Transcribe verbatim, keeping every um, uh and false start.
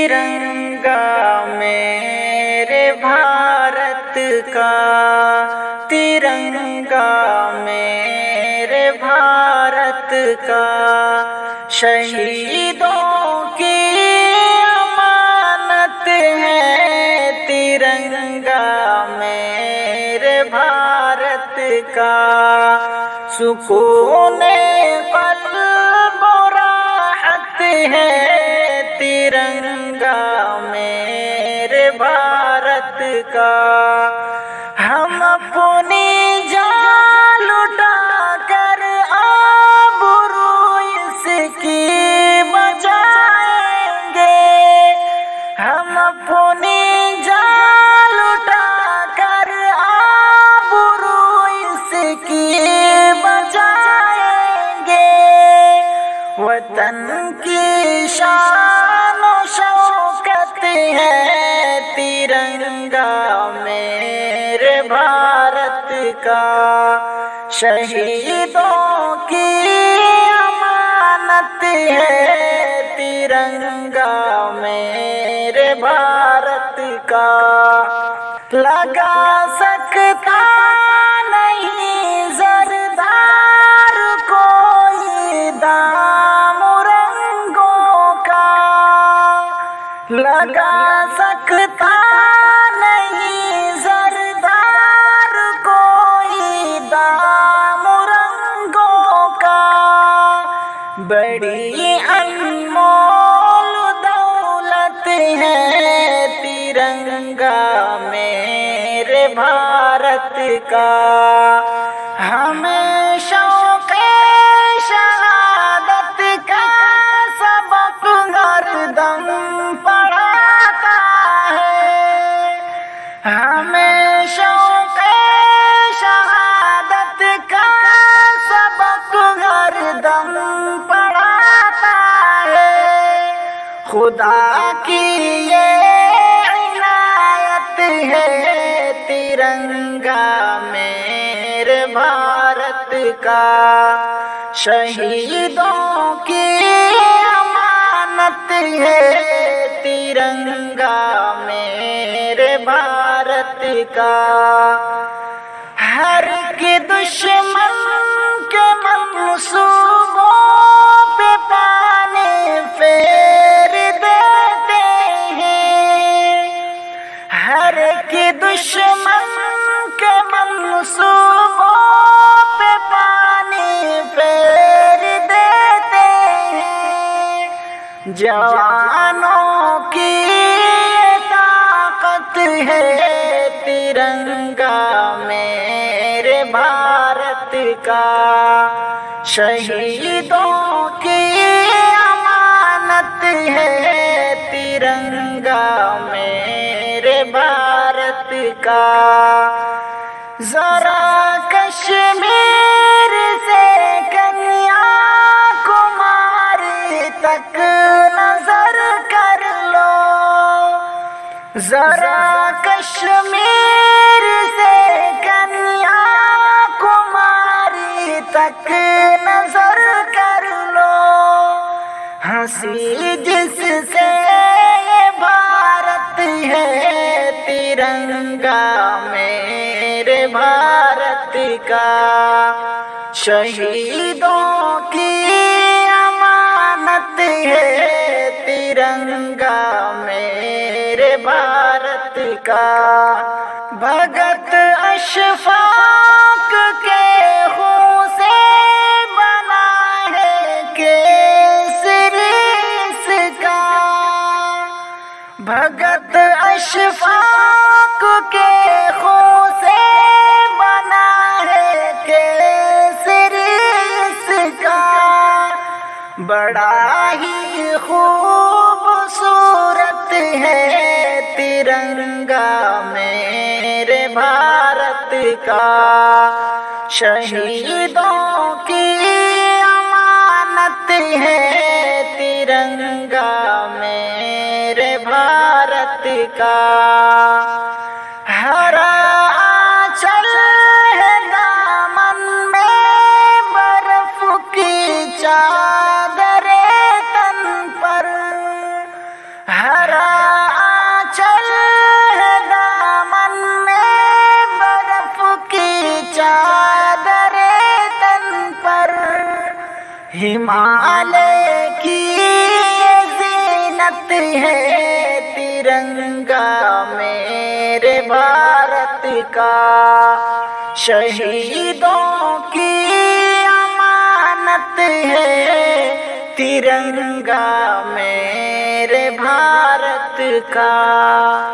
ترنگا میرے بھارت کا، ترنگا میرے بھارت کا، شہیدوں کی امانت ہے ترنگا میرے بھارت کا، سکون قلب و راحت ہے ترنگا میرے بھارت کا، ہم اپنی جان لٹا کر آبرو اس کی بچائیں گے، ہم اپنی جان لٹا کر آبرو اس کی بچائیں گے، وطن کی شان و شوکت ہے ترنگا میرے بھارت کا، شہیدوں کی امانت ہے ترنگا میرے بھارت کا، لگا سکتا نہیں زردار کوئی دام رنگوں کا، لگا سکتا نہیں زردار کوئی دام رنگوں کا، بڑی انمول دولت ہے ترنگا میرے بھارت کا، ہمیں شوق شہادت کا سبق ہر دم پڑھاتا ہے، ہمیں شوق شہادت کا سبق ہر دم پڑھاتا ہے، خدا کی یہ عنایت ہے ترنگا میرے بھارت کا، شہیدوں کی امانت ہے ترنگا میرے بھارت کا، ہر کے دشمن کے منصوبوں پہ پانی پھیر دیتے ہیں، ہر کے دشمن کے منصوبوں پہ پانی پھیر دیتے ہیں، جوانوں کی طاقت ہے ترنگا میرے بھارت کا، شہیدوں کی امانت ہے ترنگا میرے بھارت کا، ذرا کشمیر سے کنیا کماری تک نظر کر لو، ذرا کشمیر سے کنیا کماری تک نظر کر لو، ہنسی جس سے بھارت ہے ترنگا میرے بھارت کا، شہیدوں کی امانت ہے ترنگا میرے بھارت کا، بھگت اشفاق کے خون سے بنا ہے کیسری اس کا، بھگت اشفاق کے خون سے بنا ہے کیسری اس کا، بڑا ہی خوبصورت ہے ترنگا میرے بھارت کا، شہیدوں کی امانت ہے ترنگا میرے بھارت کا، ہر آنچل ہے دامن میں برف کی چادر تن پر، हरा आंचल है दामन में, बर्फ की चादर तन पर, हिमालय की ये ज़ीनत है तिरंगा मेरे भारत का। शहीदों की अमानत है तिरंगा मेरे भारत का।